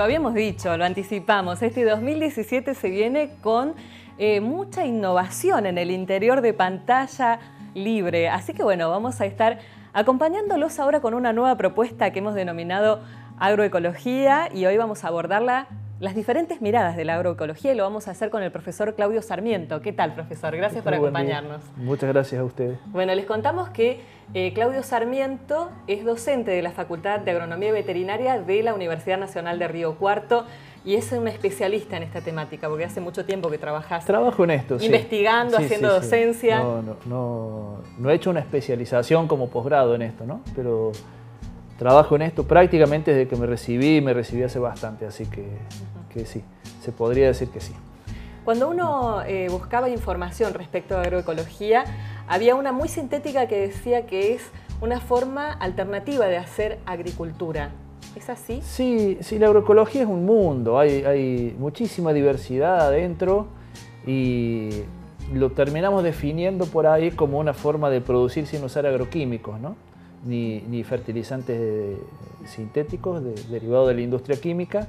Lo habíamos dicho, lo anticipamos. Este 2017 se viene con mucha innovación en el interior de Pantalla Libre. Así que bueno, vamos a estar acompañándolos ahora con una nueva propuesta que hemos denominado agroecología, y hoy vamos a abordarla, las diferentes miradas de la agroecología, y lo vamos a hacer con el profesor Claudio Sarmiento. ¿Qué tal, profesor? Gracias por acompañarnos. Muchas gracias a ustedes. Bueno, les contamos que Claudio Sarmiento es docente de la Facultad de Agronomía y Veterinaria de la Universidad Nacional de Río Cuarto y es un especialista en esta temática, porque hace mucho tiempo que trabajás. Trabajo en esto, investigando, sí, haciendo docencia. No he hecho una especialización como posgrado en esto, ¿no? Pero trabajo en esto prácticamente desde que me recibí hace bastante, así que sí, se podría decir que sí. Cuando uno buscaba información respecto a agroecología, había una muy sintética que decía que es una forma alternativa de hacer agricultura. ¿Es así? Sí, la agroecología es un mundo, hay muchísima diversidad adentro y lo terminamos definiendo por ahí como una forma de producir sin usar agroquímicos, ¿no? Ni fertilizantes sintéticos derivados de la industria química,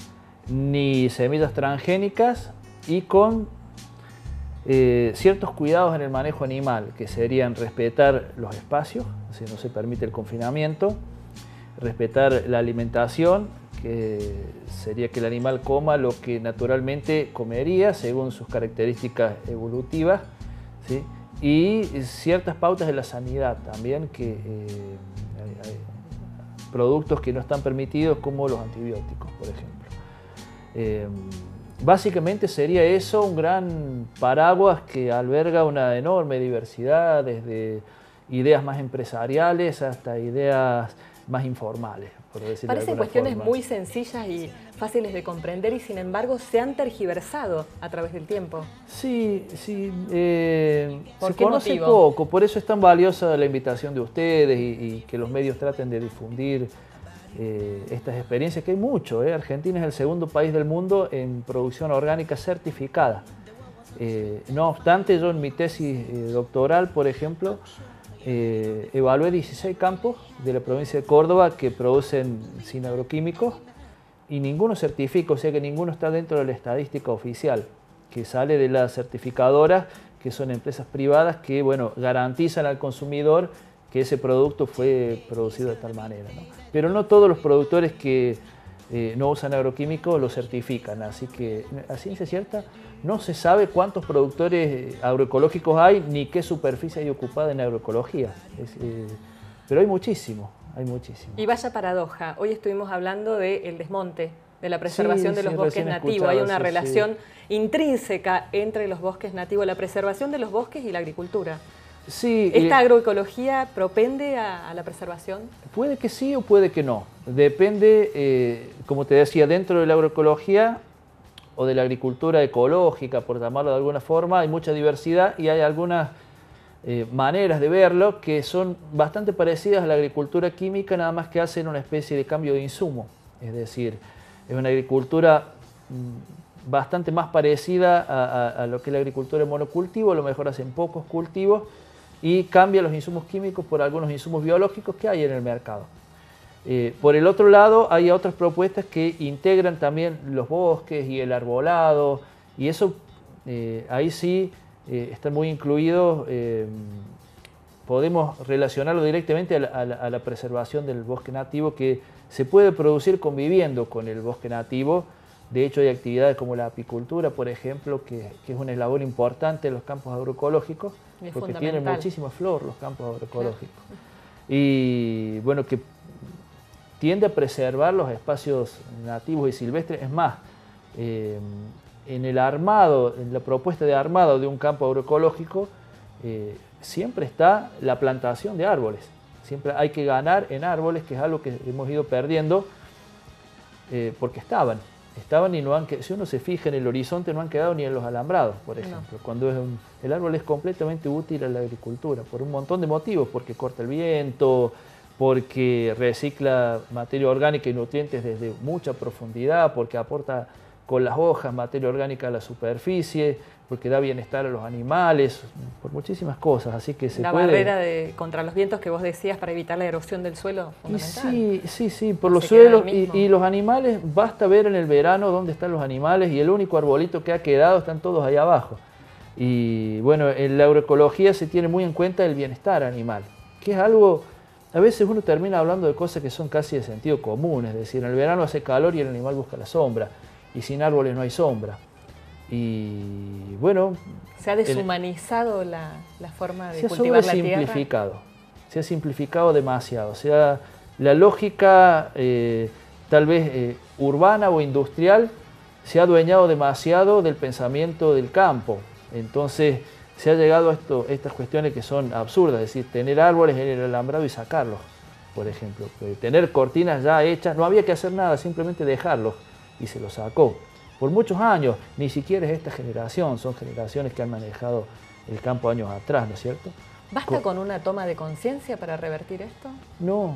ni semillas transgénicas, y con ciertos cuidados en el manejo animal, que serían respetar los espacios, si no se permite el confinamiento, respetar la alimentación, que sería que el animal coma lo que naturalmente comería según sus características evolutivas, ¿sí? Y ciertas pautas de la sanidad también, que hay productos que no están permitidos como los antibióticos, por ejemplo. Básicamente sería eso, un gran paraguas que alberga una enorme diversidad, desde ideas más empresariales hasta ideas más informales, por decirlo de Parecen alguna cuestiones forma. muy sencillas y fáciles de comprender, y sin embargo se han tergiversado a través del tiempo. Sí, ¿Por se qué conoce motivo? poco, por eso es tan valiosa la invitación de ustedes y que los medios traten de difundir estas experiencias, que hay mucho. Argentina es el segundo país del mundo en producción orgánica certificada. No obstante, yo en mi tesis doctoral, por ejemplo, evalué 16 campos de la provincia de Córdoba que producen sin agroquímicos y ninguno certifica, o sea que ninguno está dentro de la estadística oficial que sale de las certificadoras, que son empresas privadas que, bueno, garantizan al consumidor que ese producto fue producido de tal manera, ¿no? Pero no todos los productores que no usan agroquímicos lo certifican, así que a ciencia cierta no se sabe cuántos productores agroecológicos hay ni qué superficie hay ocupada en agroecología, pero hay muchísimo, hay muchísimo. Y vaya paradoja, hoy estuvimos hablando del desmonte, de la preservación de los bosques recién nativos. escuchaba, Hay una relación intrínseca entre los bosques nativos, la preservación de los bosques y la agricultura. Sí, ¿Esta agroecología propende a la preservación? Puede que sí o puede que no. Depende, como te decía, dentro de la agroecología o de la agricultura ecológica, por llamarlo de alguna forma, hay mucha diversidad y hay algunas maneras de verlo que son bastante parecidas a la agricultura química, nada más que hacen una especie de cambio de insumo. Es decir, es una agricultura bastante más parecida a lo que es la agricultura de monocultivo, a lo mejor hacen pocos cultivos y cambian los insumos químicos por algunos insumos biológicos que hay en el mercado. Por el otro lado, hay otras propuestas que integran también los bosques y el arbolado, y eso ahí sí están muy incluidos. Podemos relacionarlo directamente a la preservación del bosque nativo, que se puede producir conviviendo con el bosque nativo. De hecho, hay actividades como la apicultura, por ejemplo, que es un eslabón importante en los campos agroecológicos, porque tienen muchísima flor los campos agroecológicos. Claro. Y bueno, que tiende a preservar los espacios nativos y silvestres. Es más, en el armado, en la propuesta de armado de un campo agroecológico, siempre está la plantación de árboles. Siempre hay que ganar en árboles, que es algo que hemos ido perdiendo, porque estaban y no han, si uno se fija en el horizonte, no han quedado ni en los alambrados, por ejemplo. No. Cuando el árbol es completamente útil a la agricultura, por un montón de motivos, porque corta el viento, porque recicla materia orgánica y nutrientes desde mucha profundidad, porque aporta con las hojas materia orgánica a la superficie, porque da bienestar a los animales, por muchísimas cosas, así que la barrera contra los vientos que vos decías para evitar la erosión del suelo, fundamental. Sí, por los suelos y los animales, basta ver en el verano dónde están los animales y el único arbolito que ha quedado están todos ahí abajo. Y bueno, en la agroecología se tiene muy en cuenta el bienestar animal, que es algo, a veces uno termina hablando de cosas que son casi de sentido común, es decir, en el verano hace calor y el animal busca la sombra, y sin árboles no hay sombra. Y bueno... Se ha deshumanizado la forma de cultivar la tierra. Se ha simplificado demasiado. O sea, la lógica tal vez urbana o industrial se ha adueñado demasiado del pensamiento del campo. Entonces se ha llegado a estas cuestiones que son absurdas, es decir, tener árboles en el alambrado y sacarlos, por ejemplo. Tener cortinas ya hechas, no había que hacer nada, simplemente dejarlos y se los sacó. Por muchos años, ni siquiera es esta generación, son generaciones que han manejado el campo años atrás, ¿no es cierto? ¿Basta con una toma de conciencia para revertir esto? No,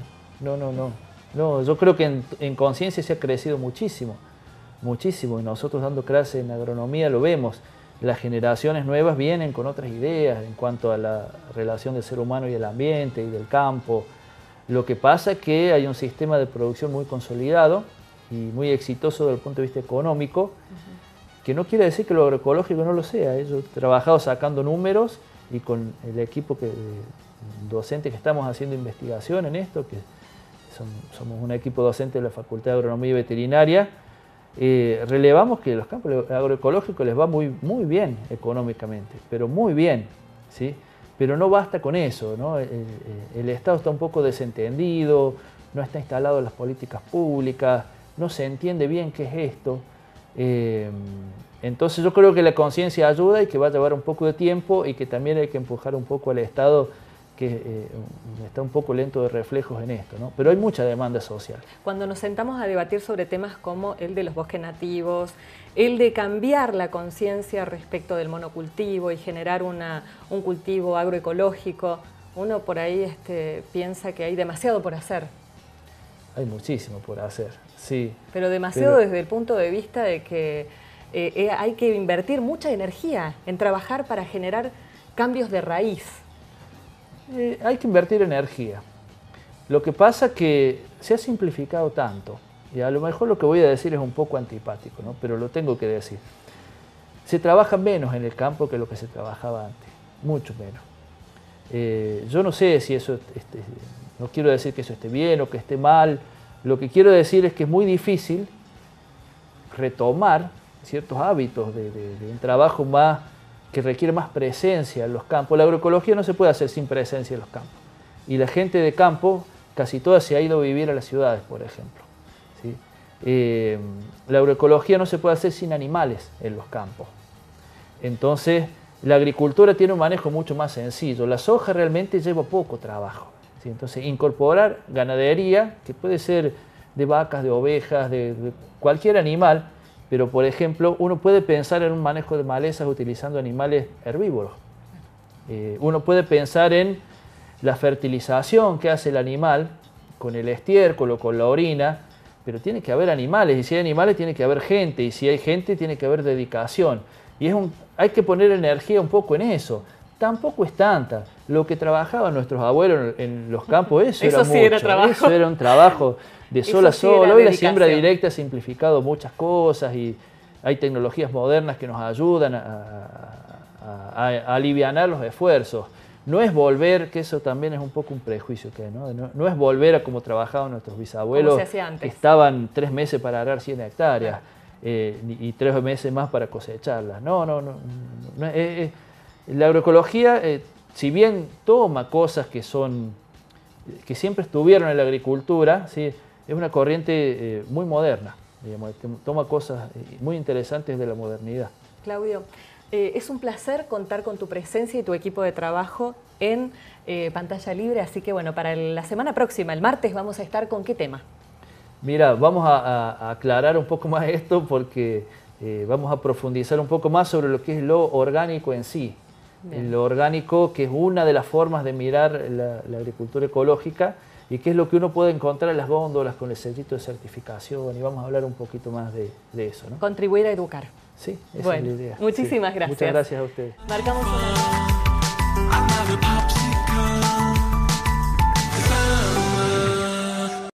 yo creo que en conciencia se ha crecido muchísimo, y nosotros dando clases en agronomía lo vemos. Las generaciones nuevas vienen con otras ideas en cuanto a la relación del ser humano y el ambiente y del campo. Lo que pasa es que hay un sistema de producción muy consolidado y muy exitoso desde el punto de vista económico, que no quiere decir que lo agroecológico no lo sea. Yo he trabajado sacando números y con el equipo docente que estamos haciendo investigación en esto, que somos un equipo docente de la Facultad de Agronomía y Veterinaria, relevamos que los campos agroecológicos les va muy bien económicamente, pero muy bien, ¿sí? Pero no basta con eso, ¿no? El Estado está un poco desentendido, no está instalado en las políticas públicas, no se entiende bien qué es esto. Entonces yo creo que la conciencia ayuda y que va a llevar un poco de tiempo y que también hay que empujar un poco al Estado, que está un poco lento de reflejos en esto, ¿no? Pero hay mucha demanda social. Cuando nos sentamos a debatir sobre temas como el de los bosques nativos, el de cambiar la conciencia respecto del monocultivo y generar un cultivo agroecológico, uno por ahí piensa que hay demasiado por hacer. Hay muchísimo por hacer, sí. Pero demasiado desde el punto de vista de que hay que invertir mucha energía en trabajar para generar cambios de raíz. Hay que invertir energía. Lo que pasa es que se ha simplificado tanto, y a lo mejor lo que voy a decir es un poco antipático, ¿no? Pero lo tengo que decir. Se trabaja menos en el campo que lo que se trabajaba antes, mucho menos. Yo no sé si eso, no quiero decir que eso esté bien o que esté mal, lo que quiero decir es que es muy difícil retomar ciertos hábitos de un trabajo que requiere más presencia en los campos. La agroecología no se puede hacer sin presencia en los campos. Y la gente de campo, casi toda se ha ido a vivir a las ciudades, por ejemplo, ¿sí? La agroecología no se puede hacer sin animales en los campos. Entonces, la agricultura tiene un manejo mucho más sencillo. La soja realmente lleva poco trabajo, ¿sí? Entonces, incorporar ganadería, que puede ser de vacas, de ovejas, de cualquier animal, pero, por ejemplo, uno puede pensar en un manejo de malezas utilizando animales herbívoros. Uno puede pensar en la fertilización que hace el animal con el estiércol o con la orina, pero tiene que haber animales, y si hay animales tiene que haber gente, y si hay gente tiene que haber dedicación. Y hay que poner energía un poco en eso. Tampoco es tanta. Lo que trabajaban nuestros abuelos en los campos, eso era sí mucho. Era trabajo. Eso era un trabajo de sol a sol. Hoy la siembra directa ha simplificado muchas cosas y hay tecnologías modernas que nos ayudan a alivianar los esfuerzos. No es volver, que eso también es un poco un prejuicio que hay, ¿no? No es volver a como trabajaban nuestros bisabuelos, que estaban 3 meses para arar 100 hectáreas y 3 meses más para cosecharlas. No. La agroecología, si bien toma cosas que siempre estuvieron en la agricultura, ¿sí? Es una corriente muy moderna, digamos, toma cosas muy interesantes de la modernidad. Claudio, es un placer contar con tu presencia y tu equipo de trabajo en Pantalla Libre, así que bueno, para la semana próxima, el martes, vamos a estar ¿con qué tema? Mira, vamos a aclarar un poco más esto porque vamos a profundizar un poco más sobre lo que es lo orgánico en sí. Lo orgánico, que es una de las formas de mirar la agricultura ecológica y que es lo que uno puede encontrar en las góndolas con el sellito de certificación, y vamos a hablar un poquito más de eso, ¿no? Contribuir a educar. Sí, esa bueno, es la idea. muchísimas Sí. gracias. Muchas gracias a ustedes. Marcamos una...